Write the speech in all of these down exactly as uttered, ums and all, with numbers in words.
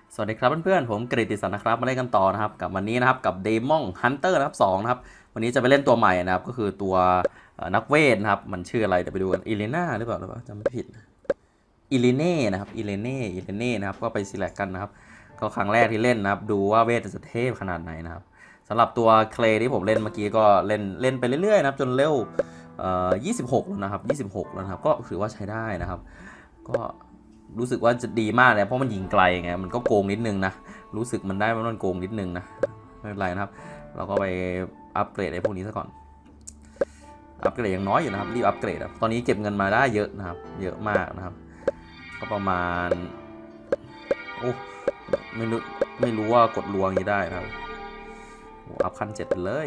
สวัสดีครับเพื่อนๆผมกฤติสันนะครับมาเล่นกันต่อนะครับกับวันนี้นะครับกับ Demon Hunter นะครับสองนะครับวันนี้จะไปเล่นตัวใหม่นะครับก็คือตัวนักเวทนะครับมันชื่ออะไรเดี๋ยวไปดูกันอิเลน่าหรือเปล่าหรือเปล่าจำไม่ผิดอิเลเน่นะครับอิเลเน่อิเลเน่นะครับก็ไปซีเล็กกันนะครับก็ครั้งแรกที่เล่นนะครับดูว่าเวทจะเทพขนาดไหนนะครับสำหรับตัวเคลที่ผมเล่นเมื่อกี้ก็เล่นเล่นไปเรื่อยๆนะครับจนเร็วเอ่อยี่สิบหกแล้วนะครับยี่สิบหกแล้วนะครับก็ถือว่าใช้ได้นะครับก็รู้สึกว่าจะดีมากเลยเพราะมันยิงไกลไงมันก็โกงนิดนึงนะรู้สึกมันได้มันโกงนิดนึงนะไม่เป็นไรนะครับเราก็ไปอัปเกรดไอ้พวกนี้ซะก่อนอัปเกรดยังน้อยอยู่นะครับรีบอัปเกรดครับตอนนี้เก็บเงินมาได้เยอะนะครับเยอะมากนะครับก็ประมาณโอ้ไม่รู้ไม่รู้ว่ากดลวงนี้ได้นะครับโอ้อัพขั้นเจ็ดไปเลย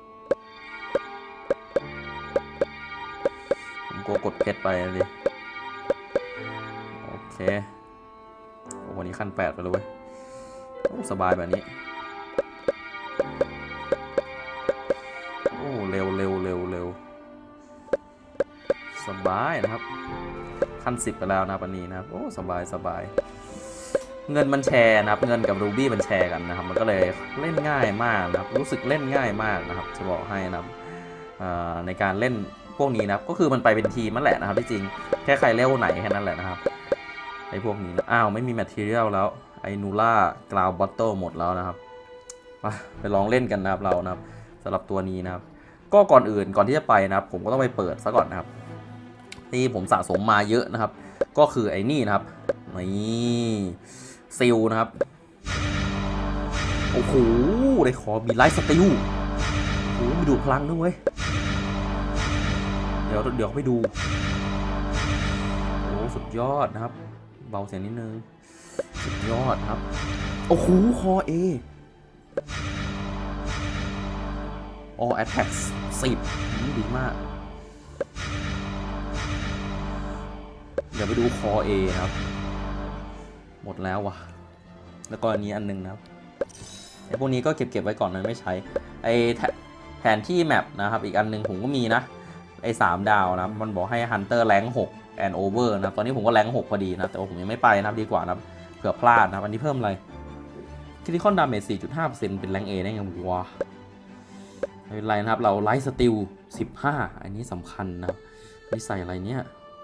ผมกลัวกดเพชรไปเลยโอเคโอ้วันนี้ขั้นแปดไปเลยเว้ยโอ้สบายแบบนี้โอ้เร็วเร็วเร็วเร็วสบายนะครับขั้นสิบไปแล้วนะวันนี้นะครับโอ้สบายสบายเงินมันแชร์นะครับเงินกับรูบี้มันแชร์กันนะครับมันก็เลยเล่นง่ายมากนะครับรู้สึกเล่นง่ายมากนะครับจะบอกให้นะครับในการเล่นพวกนี้นะครับก็คือมันไปเป็นทีมนั่นแหละนะครับที่จริงแค่ใครเล่นไหนแค่นั้นแหละนะครับไอ้พวกนี้นะอ้าวไม่มีแมทเทียลแล้วไอ้นูล่ากราวบอตเติลหมดแล้วนะครับไปลองเล่นกันนะครับเรานะครับสำหรับตัวนี้นะครับก็ก่อนอื่นก่อนที่จะไปนะครับผมก็ต้องไปเปิดซะก่อนนะครับที่ผมสะสมมาเยอะนะครับก็คือไอ้นี่นะครับนี่ซิลนะครับโอ้โหได้ขอมีไลท์สติลโอ้โหไปดูพลังด้วยเดี๋ยวเดี๋ยวไปดูโอ้สุดยอดนะครับเบาเสียงนิดนึงสุดยอดครับโอ้โหคอเอออแอตแทกสิบดีมากเดี๋ยวไปดูคอเอครับหมดแล้วว่ะแล้วก็อันนี้อันนึงนะครับไอ้พวกนี้ก็เก็บเก็บไว้ก่อนนะไม่ใช้ไอ้แผนที่แมปนะครับอีกอันนึงผมก็มีนะไอ้สามดาวนะมันบอกให้ Hunter แรงหก and over นะตอนนี้ผมก็แรงหกพอดีนะแต่ว่าผมยังไม่ไปนะครับดีกว่านะเผื่อพลาดนะอันนี้เพิ่มอะไร Critical Damage สี่จุดห้าเปอร์เซ็นต์ เป็นแรง A ได้ไงวะไม่เป็นไรนะครับเราไลท์สติลสิบห้าอันนี้สำคัญนะครับนี่ใส่อะไรเนี่ย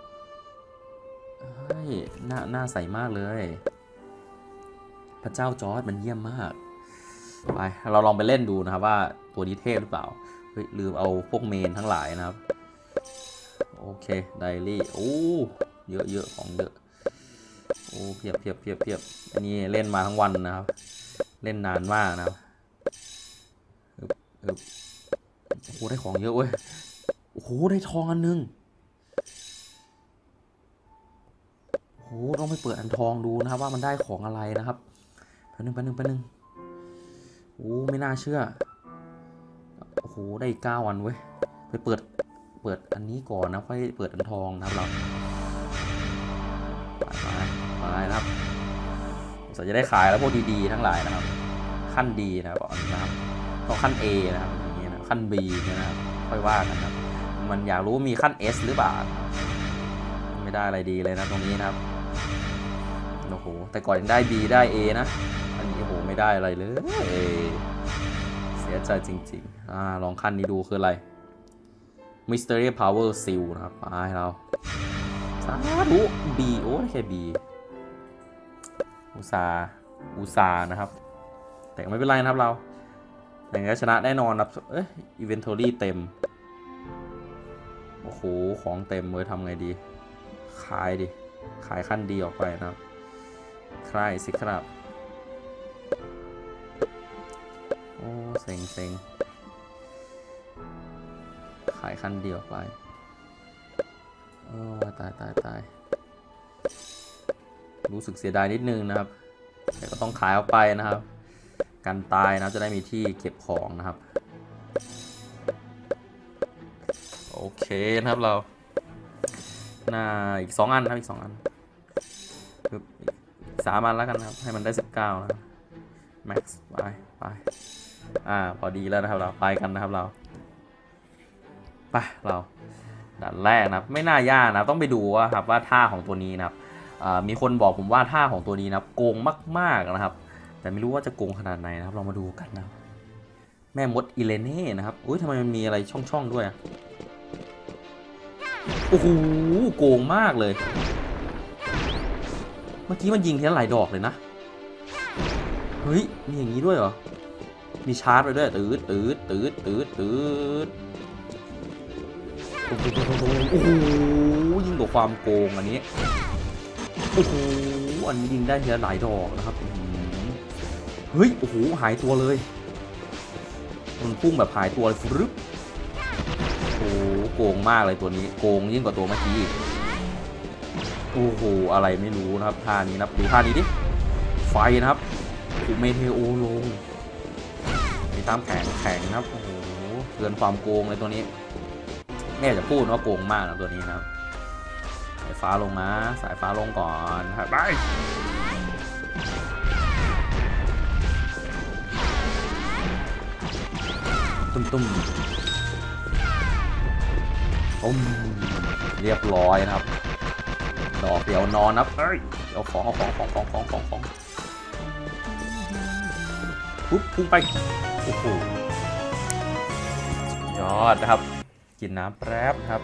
เฮ้ยหน้าหน้าใสมากเลยพระเจ้าจอร์จมันเยี่ยมมากไปเราลองไปเล่นดูนะครับว่าตัวนี้เทพหรือเปล่าเฮ้ยลืมเอาพวกเมนทั้งหลายนะครับโอเคไดรี่โอ้เยอะเยอะของเยอะโอ้เพียบเพียบเพียบเพียบอันนี้เล่นมาทั้งวันนะครับเล่นนานมากนะครับโอ้โหได้ของเยอะเว้ยโอ้โหได้ทองอันนึงโอ้โหต้องไปเปิดอันทองดูนะครับว่ามันได้ของอะไรนะครับแป๊บนึงแป๊บนึงแป๊บนึงโอ้ไม่น่าเชื่อโอ้โหได้เก้าวันเว้ยไปเปิดเปิดอันนี้ก่อนนะค่อยเปิดอันทองนะครับเราไปไปนะครับเราจะได้ขายแล้วพวกดีๆทั้งหลายนะครับขั้นดีนะครับนะครับต้องขั้น A นะครับอย่างเงี้ยนะขั้น B นะครับค่อยว่ากันนะครับมันอยากรู้มีขั้น S หรือเปล่าไม่ได้อะไรดีเลยนะตรงนี้นะครับโอ้โหแต่ก่อนยังได้ B ได้ A นะอันนี้โอ้โหไม่ได้อะไรเลยเสียใจจริงๆอ่าลองขั้นนี้ดูคืออะไร Mystery Power Seal นะครับมาให้เราสาธุ B โอ้แค่ B อุตสาอุตสานะครับแต่ไม่เป็นไรนะครับเราอย่างนี้ชนะแน่นอนครับเอ้ย Inventory เต็มโอ้โหของเต็มเลยทำไงดีขายดิขายขั้นดีออกไปนะครับใครสิครับโอ้เซ็งเซ็งขายขั้นเดียวไปโอ้ตายตายตายรู้สึกเสียดายนิดนึงนะครับแต่ก็ต้องขายออกไปนะครับกันตายนะจะได้มีที่เก็บของนะครับโอเคนะครับเราหน้าอีกสองอันครับอีกสองอันสามอันแล้วกันครับให้มันได้สิบเก้านะแม็กซ์ไปไปอ่าพอดีแล้วนะครับเราไปกันนะครับเราไปเราด่านแรกนะครับไม่น่ายากนะต้องไปดูว่าครับว่าท่าของตัวนี้นะครับมีคนบอกผมว่าท่าของตัวนี้นะโกงมากๆนะครับแต่ไม่รู้ว่าจะโกงขนาดไหนนะครับเรามาดูกันนะแม่มดอิเลเน่นะครับอุ้ยทำไมมันมีอะไรช่องๆด้วยโอ้โหโกงมากเลยเมื่อกี้มันยิงทีละหลายดอกเลยนะเฮ้ยมีอย่างนี้ด้วยเหรอมีชาร์จไปด้วยตืดตืดตืดตืดตืดโอ้โหยิ่งกว่าความโกงอันนี้โอ้โหอันนี้ยิงได้ทีละหลายดอกนะครับเฮ้ยโอ้โหหายตัวเลยมันพุ่งแบบหายตัวเลยฟรึบโอ้โกงมากเลยตัวนี้โกงยิ่งกว่าตัวเมื่อกี้โอ้โหอะไรไม่รู้นะครับท่านี้นะดูท่านี้ดิไฟนะครับถูกเมเทโอลงมีตามแข็งแข็งนะครับโอ้โหเกินความโกงเลยตัวนี้แม่จะพูดว่าโกงมากนะตัวนี้นะครับสายฟ้าลงนะสายฟ้าลงก่อนครับไปตุ้มตุ้มตุ้มเรียบร้อยนะครับดอกเดียวนอนนับเอ้ยเอาของเอาของของของของของของปุ๊บพุ่งไปโอ้โหยอดนะครับกินน้ำแป๊บครับ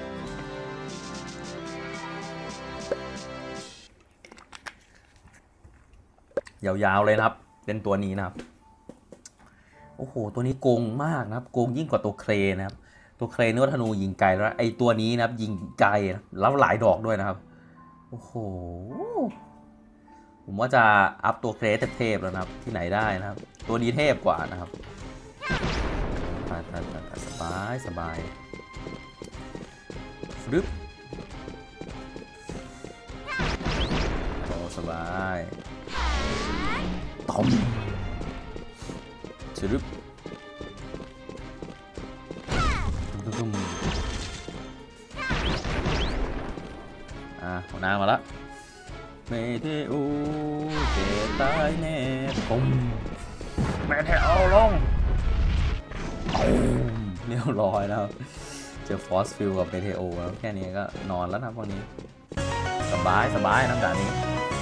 ยาวๆเลยนะครับเป็นตัวนี้นะครับโอ้โหตัวนี้โกงมากนะครับโกงยิ่งกว่าตัวเครนะครับตัวเครนนี่ว่าธนูยิงไกลแล้วไอตัวนี้นะครับยิงไกลแล้วหลายดอกด้วยนะครับโอ้โหผมว่าจะอัพตัวเครเทพๆแล้วนะครับที่ไหนได้นะครับตัวนี้เทพกว่านะครับสบายสบายฟึบโอ้สบายตอมชึบตุ้มอ่ะหัวหน้ามาละเมเทโอเจตายแน่ตุ้มแม่แถวลงตุ้มเรียบร้อยแล้วเจอฟอสฟิลกับเมเทโอแล้วแค่นี้ก็นอนแล้วนะพวกนี้สบายสบายน้ำด่านนี้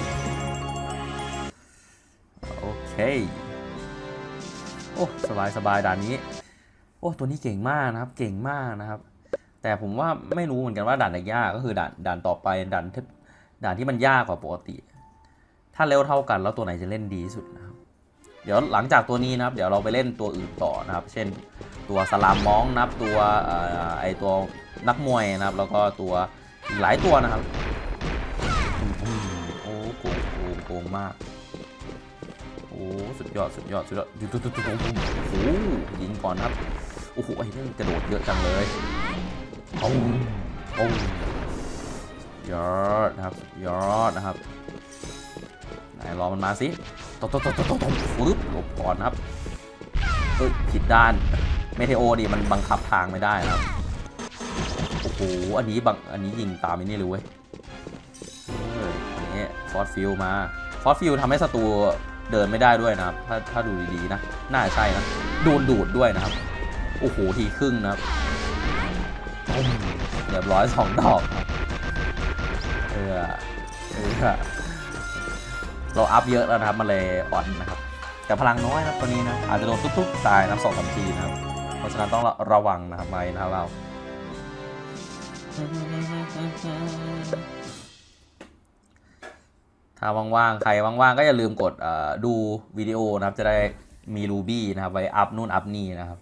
โอเคโอ้สบายสบายด่านนี้โอ้ตัวนี้เก่งมากนะครับเก่งมากนะครับแต่ผมว่าไม่รู้เหมือนกันว่าด่านไหนยากก็คือด่านด่านต่อไปด่านด่านที่มันยากกว่าปกติถ้าเร็วเท่ากันแล้วตัวไหนจะเล่นดีที่สุดนะครับเดี๋ยวหลังจากตัวนี้นะครับเดี๋ยวเราไปเล่นตัวอื่นต่อนะครับเช่นตัวสลามมองนะครับตัวไอตัวนักมวยนะครับแล้วก็ตัวหลายตัวนะครับโอ้โกงโกงโกงมากโอ้สุดยอดสุดยอดสุดยอดอยู่ตุ๊ตุ๊ตุ๊ตุ๊โอ้โหยิงก่อนครับโอ้โหไอ้เรื่องกระโดดเยอะจังเลยโอ้โอ้ยอดนะครับยอดนะครับไหนรอมันมาสิตบตบตบตบตบฟึบหลบก่อนครับเอ้ยผิดด้านเมเทโอดิมันบังคับทางไม่ได้นะครับโอ้โหอันนี้บังอันนี้ยิงตามนี่เลยเว้ยอันนี้ฟอสฟิลมาฟอสฟิลทำให้ศัตรูเดินไม่ได้ด้วยนะครับถ้าถ้าดูดีๆนะน่าใช่นะโดนดูดด้วยนะครับโอ้โหทีครึ่งนะครับเรียบร้อยสองดอกเออเออเราอัพเยอะแล้วนะครับมาเลยอ่อนนะครับแต่พลังน้อยนะตัวนี้นะอาจจะโดนทุบๆตายนะสองสามทีนะครับเพราะฉะนั้นต้องระวังนะครับไว้นะครับเราถ้าว่างๆใครว่างๆก็อย่าลืมกดดูวิดีโอนะครับจะได้มีรูบี้นะครับไว้อัพนู่นอัพนี่นะครับ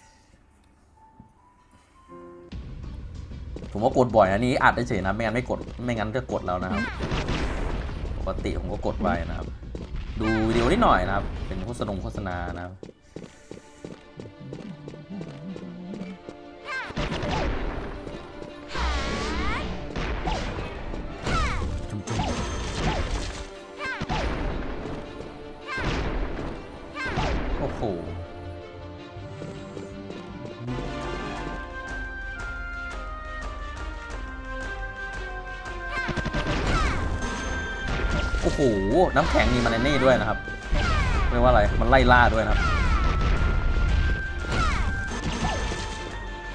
ผมว่ากดบ่อยอันนี้อัดได้เฉยนะไม่งั้นไม่กดไม่งั้นจะกดแล้วนะครับปกติผมก็กดไว้นะครับดูวิดีโอนิดหน่อยนะครับเป็นโฆษณาโฆษณานะครับโอ้โหโอ้โหน้ำแข็งมีมันนี่ด้วยนะครับเรียกว่าอะไรมันไล่ล่าด้วยนะครับ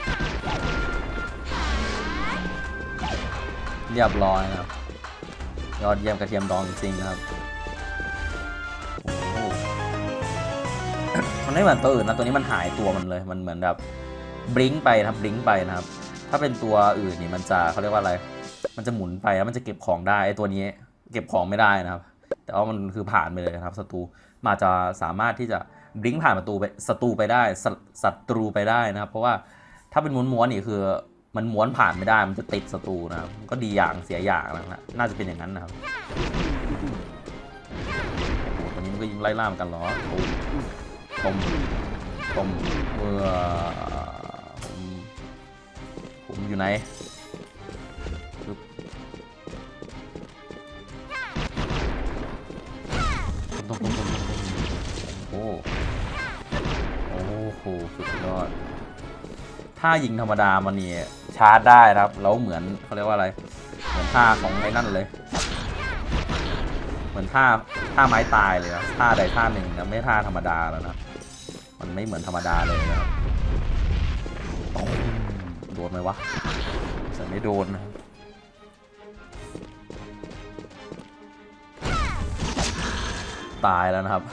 เรียบร้อยนะครับยอดเยี่ยมกระเทียมดองจริงๆนะครับมันไม่เหมือนตัวอื่นนะตัวนี้มันหายตัวมันเลยมันเหมือนแบบบลิงไปนะครับบลิงไปนะครับถ้าเป็นตัวอื่นนี่มันจะเขาเรียกว่าอะไรมันจะหมุนไปแล้วมันจะเก็บของได้ไอตัวนี้เก็บของไม่ได้นะครับแต่ว่ามันคือผ่านไปเลยนะครับศัตรูมาจะสามารถที่จะบลิงผ่านประตูไปศัตรูไปได้ศัตรูไปได้นะครับเพราะว่าถ้าเป็นม้วนๆนี่คือมันม้วนผ่านไม่ได้มันจะติดศัตรูนะครับก็ดีอย่างเสียอย่างนะน่าจะเป็นอย่างนั้นนะครับตัวนี้มันก็ยิงไล่ล่ามกันเหรอต้มต้มเมื่อผมผมอยู่ไหนต้มต้มต้มต้มโอ้โอ้โหสุดยอดถ้ายิงธรรมดามันนี่ชาร์จได้ครับแล้วเหมือนเขาเรียกว่าอะไรเหมือนท่าของไอ้นั่นเลยเหมือนท่าท่าไม้ตายเลยนะท่าใดท่าหนึ่งนะไม่ท่าธรรมดาแล้วนะมันไม่เหมือนธรรมดาเลยนะครับโดนไหมวะจะไม่โดนนะตายแล้วนะครับ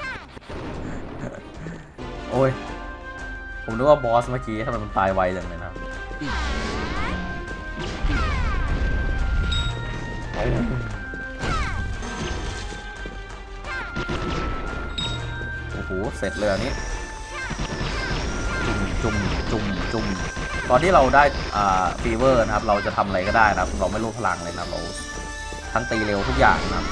โอ้ยผมนึกว่าบอสเมื่อกี้ทำไมมันตายไวจังเลยนะโอ้โหเสร็จเลยอันนี้จุ่มจุ่มจุ่มตอนที่เราได้อ่าฟีเวอร์นะครับเราจะทำอะไรก็ได้นะครับเราไม่ลดพลังเลยนะเราทั้งตีเร็วทุกอย่างนะครับ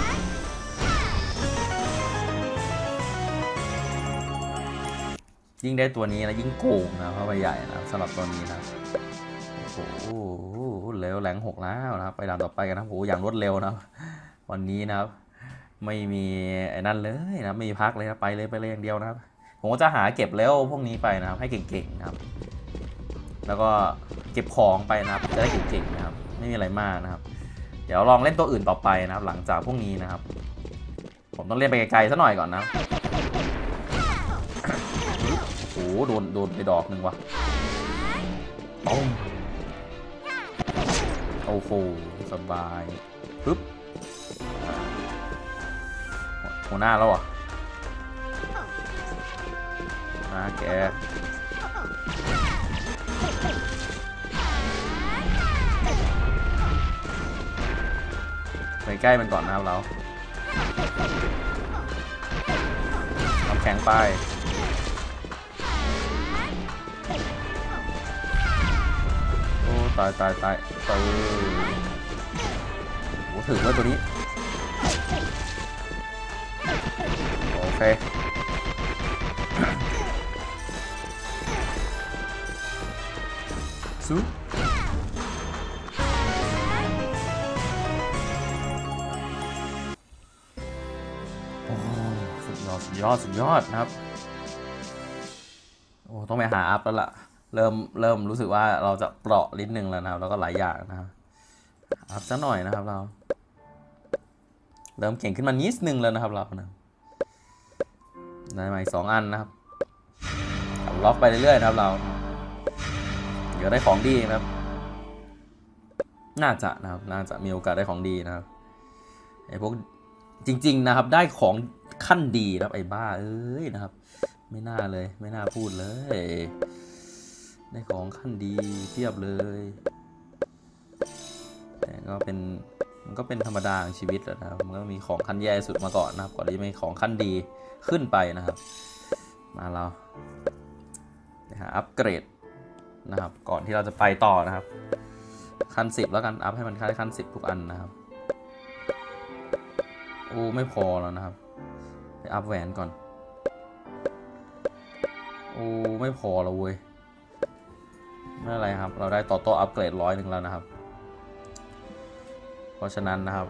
ยิ่งได้ตัวนี้นะยิ่งโกงนะเพราะใบใหญ่นะสำหรับตัวนี้นะโอ้โหเร็วแรงหกแล้วนะครับไปด่านต่อไปกันนะโอ้อย่างรวดเร็วนะวันนี้นะครับไม่มีไอ้นั่นเลยนะไม่มีพักเลยนะไปเลยไปเลยอย่างเดียวนะครับผมก็จะหาเก็บเร็วพวกนี้ไปนะครับให้เก่งๆนะครับแล้วก็เก็บของไปนะครับจะได้เก่งๆนะครับไม่มีอะไรมากนะครับเดี๋ยวลองเล่นตัวอื่นต่อไปนะครับหลังจากพวกนี้นะครับผมต้องเล่นไปไกลๆซะหน่อยก่อนนะโอ้โหโดนโดนไปดอกหนึ่งว่ะโอ้โอ้โหสบายปึ๊บหัวหน้าแล้วอ่ะมาแกไปใกล้มันก่อนนะครับเราน้ำแข็งไปโอ้ตายตายตายเออโอ้ถึงแล้วตัวนี้โอเคซูโอ้สุดยอดสุดยอดสุดยอดนะครับโอ้ต้องไปหาอัพแล้วล่ะเริ่มเริ่มรู้สึกว่าเราจะเปราะลิ้นหนึ่งแล้วนะครับแล้วก็หลายอย่างนะครับอัพซะหน่อยนะครับเราเริ่มเก่งขึ้นมานิดนึงแล้วนะครับเรานะได้มาอีกสองอันนะครับล็อกไปเรื่อยๆนะครับเราเดี๋ยวได้ของดีนะครับน่าจะนะครับน่าจะมีโอกาสได้ของดีนะครับไอ้พวกจริงๆนะครับได้ของขั้นดีนะครับไอ้บ้าเอ้ยนะครับไม่น่าเลยไม่น่าพูดเลยได้ของขั้นดีเทียบเลยแต่ก็เป็นมันก็เป็นธรรมดาของชีวิตแหละนะครับมันก็มีของขั้นแย่สุดมาก่อนนะครับก่อนที่จะมีของขั้นดีขึ้นไปนะครับมาเรานะฮะอัปเกรดนะครับก่อนที่เราจะไปต่อนะครับขั้นสิบแล้วกันอัพให้มันขั้นสิบทุกอันนะครับโอ้ไม่พอแล้วนะครับไปอัพแหวนก่อนโอ้ไม่พอแล้วเว้ยไม่อะไรครับเราได้ต่อโต้อัปเกรดร้อยหนึ่งแล้วนะครับเพราะฉะนั้นนะครับ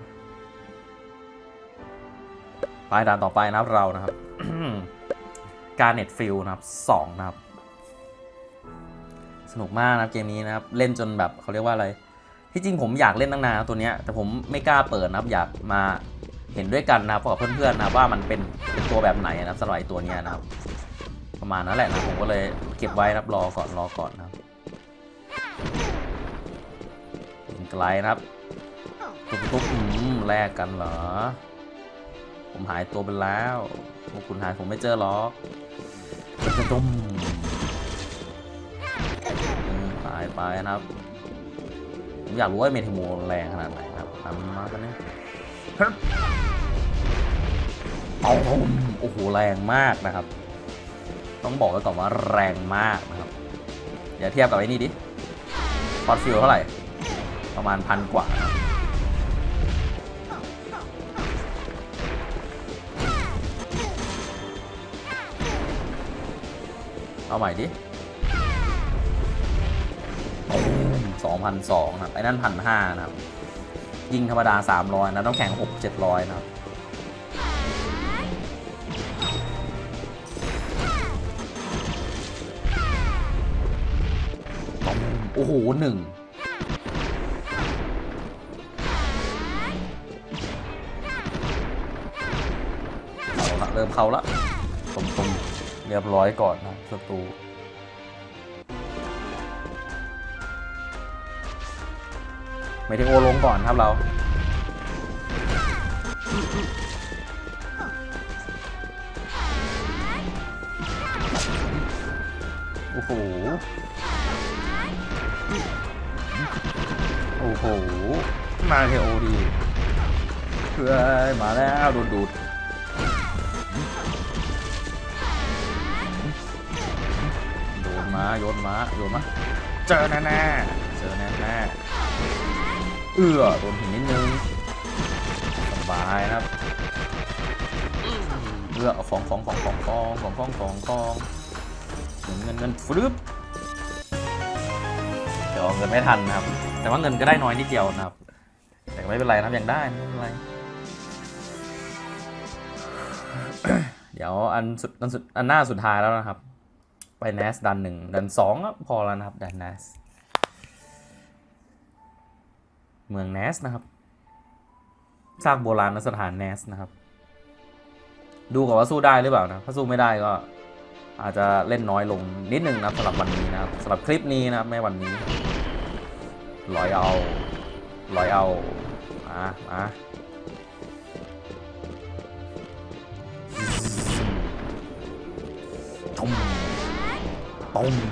ไปด่านต่อไปนะครับเรานะครับ การเน็ตฟิลนะครับสองนะครับสนุกมากนะเกมนี้นะครับเล่นจนแบบเขาเรียกว่าอะไรที่จริงผมอยากเล่นตั้งนานตัวนี้แต่ผมไม่กล้าเปิดนะครับอยากมาเห็นด้วยกันนะครับกับเพื่อนๆนะว่ามันเป็นเป็นตัวแบบไหนนะครับสำหรับตัวนี้นะครับประมาณนั้นแหละนะผมก็เลยเก็บไว้นะครับรอก่อนรอก่อนนะครับไกลนะครับตุ๊บตุ๊บอืมแลกกันเหรอผมหายตัวไปแล้วพวกคุณหายผมไม่เจอหรอกจะตุ้มตายไปนะครับผมอยากรู้ว่าเมทิโมแรงขนาดไหนครับทำมากันเนี่ยเอาโอ้โหแรงมากนะครับต้องบอกไว้ก่อนว่าแรงมากนะครับอย่าเทียบกับไอ้นี่ดิฟอสฟิลเท่าไหร่ประมาณพันกว่านะเอาใหม่ดิสองพันสองครับไอ้นั่นพันห้านะครับยิงธรรมดาสามร้อยนะต้องแข่งหกเจ็ดร้อยนะครับโอ้โหหนึ่งเอาละเริ่มเข้าละตรงๆเรียบร้อยก่อนนะศัตรูไม่ได้โอลงก่อนครับเราโอ้โหโอ้โหมาเทโอดีเพื่อมาแล้วดูดดูดโยนมาโยนมาโยนมาเจอแน่แน่เจอแน่แน่เอื้อโดนหินนิดนึงสบายนะครับเอื้อเอาของของของของของของของของของเงินเงินเงินฟึบเดี๋ยวเงินไม่ทันนะครับแต่ว่าเงินก็ได้น้อยนิดเดียวนะครับแต่ไม่เป็นไรนะยังได้ไม่เป็นไรเดี๋ยวอันสุดอันสุดอันหน้าสุดท้ายแล้วนะครับไปเนสดันหนึ่งดันสองก็พอแล้วนะครับดันเนสเมืองเนสนะครับสร้างโบราณสถานเนสนะครับดูก่อนว่าสู้ได้หรือเปล่านะถ้าสู้ไม่ได้ก็อาจจะเล่นน้อยลงนิดนึงนะสำหรับวันนี้นะครับสำหรับคลิปนี้นะครับไม่วันนี้ลอยเอาลอยเอามามาตุ้มตุ้ม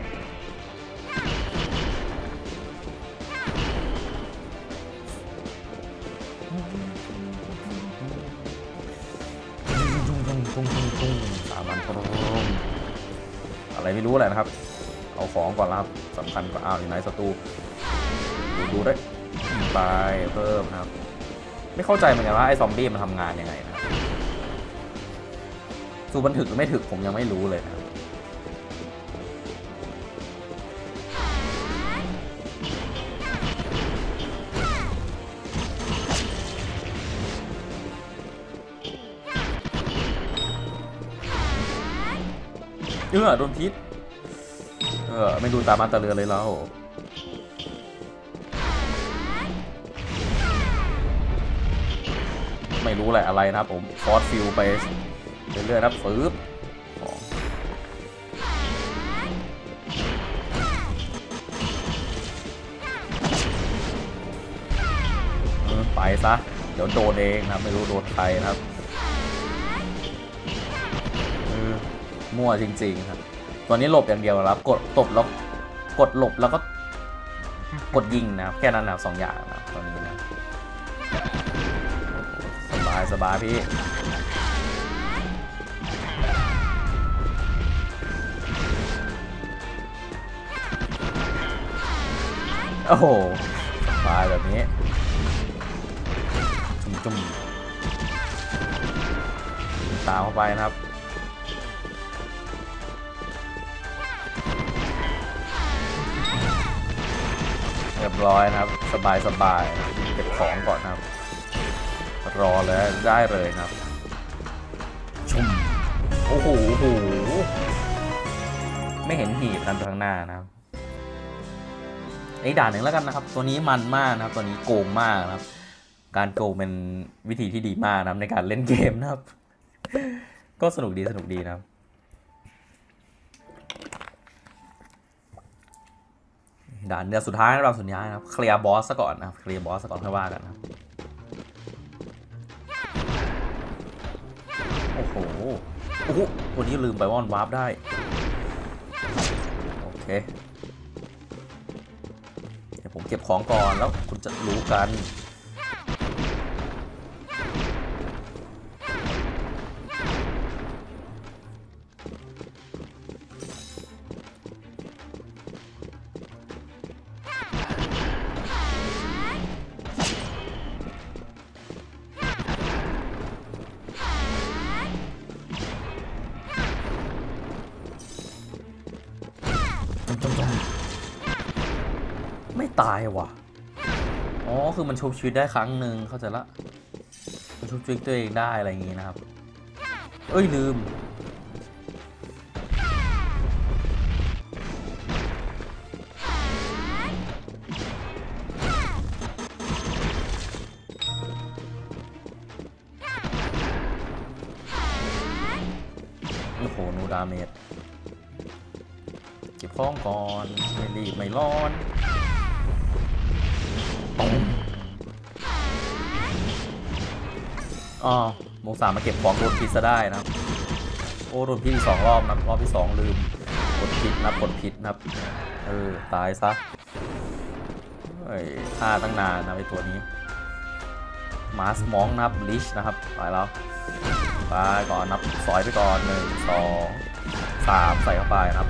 สามพันโปรอะไรไม่รู้แหละนะครับเอาของก่อนครับสำคัญกว่าอ้าวอยู่ไหนศัตรูดูดูได้ตายเพิ่มนะครับไม่เข้าใจเหมือนกันว่าไอ้ซอมบี้มันทำงานยังไงนะสู้มันถึกหรือไม่ถึกผมยังไม่รู้เลยนะเออโดนพิษเออไม่ดูตามาตาเรือเลยแล้วไม่รู้แหละอะไรนะครับผมฟอสฟิลไปเรื่อยๆนะฟืบไปซะเดี๋ยวโดนเองนะครับไม่รู้โดนใครนะครับมั่วจริงๆครับตัวนี้หลบอย่างเดียวครับกดตบแล้วกดหลบแล้วก็กดยิงนะครับแค่นั้นนะสองอย่างนะตอนนี้นะสบายสบายพี่โอ้โหสบายแบบนี้จุ่มๆตามเข้าไปนะครับเรียบร้อยนะครับสบายสบายเก็บของก่อนนะครับรอเลยได้เลยนะครับชุ่มโอ้โหโอ้โหไม่เห็นหีบนั่นทางหน้านะครับอีกด่านหนึ่งแล้วกันนะครับตัวนี้มันมากนะครับตัวนี้โกงมากนะครับการโกงเป็นวิธีที่ดีมากนะครับในการเล่นเกมนะครับก็สนุกดีสนุกดีนะครับด่านเดือนสุดท้ายเราสุดท้ายนะครับเคลียร์บอสซะก่อนนะครับเคลียร์บอสซะก่อนค่อยว่ากันนะครับโอ้โหโอ้โหวันนี้ลืมไปว่ามันวาร์ปได้โอเคเดี๋ยวผมเก็บของก่อนแล้วคุณจะรู้กันไม่ตายว่ะอ๋อคือมันชุบชีวิตได้ครั้งหนึ่งเข้าใจละมันชุบชีวิตตัวเองได้อะไรอย่างงี้นะครับเอ้ยลืมโอ้โหนูดาเมจเก็บของก่อนไม่รีบไม่ร้อนอ๋อโมงสามมาเก็บของโดนพิษซะได้นะครับโอ้โดนพิษอีกสองรอบนะรอบที่สองลืมกดพิษนะกดพิษนะครับเออตายซะเฮ้ยฆ่าตั้งนานนะไอตัวนี้มาสมองนะครับลิชนะครับไปแล้วไปก่อนนับสอยไปก่อนหนึ่งสองสามใส่เข้าไปนะครับ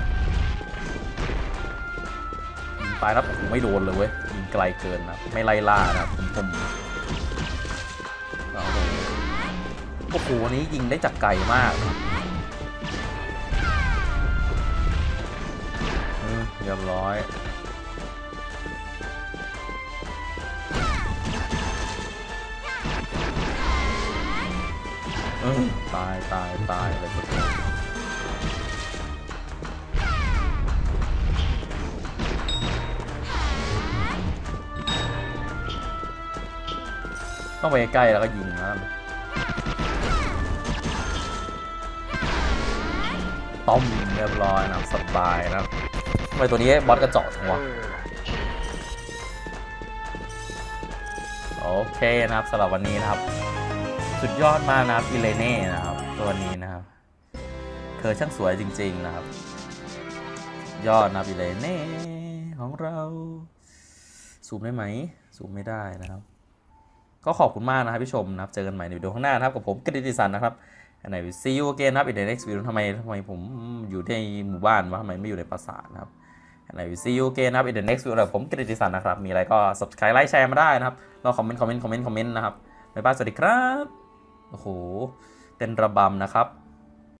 ยิงไปนะครับผมไม่โดนเลยเว้ยยิงไกลเกินนะไม่ไล่ล่านะครับผมผมโอ้โหนี้ยิงได้จากไกลมากเรียบร้อยตายตายตายเลยสุดต้องไปใกล้แล้วก็ยิงนะต้มเรียบร้อยนะสบายนะทำไมตัวนี้บอสกระจอกจังวะโอเคนะครับสำหรับวันนี้นะครับสุดยอดมากนะครับอิเลเน่นะครับตัวนี้นะครับเธอช่างสวยจริงๆนะครับยอดนะครับอิเลเน่ของเราซูมได้ไหมซูมไม่ได้นะครับก็ขอบคุณมากนะครับพี่ชมนะครับเจอกันใหม่ในวิดีโอข้างหน้านะครับกับผมกฤติสันนะครับอันไหน see you again นะครับ in the next video ทำไมทำไมผมอยู่ในหมู่บ้านวะทำไมไม่อยู่ในปราสาทนะครับอันไหน see you again นะครับ in the next video ผมกฤติสันนะครับมีอะไรก็ subscribe ไลค์แชร์มาได้นะครับเราคอมเมนต์คอมเมนต์คอมเมนต์คอมเมนต์นะครับบ๊ายบายสวัสดีครับโอ้โหเต้นระบำนะครับ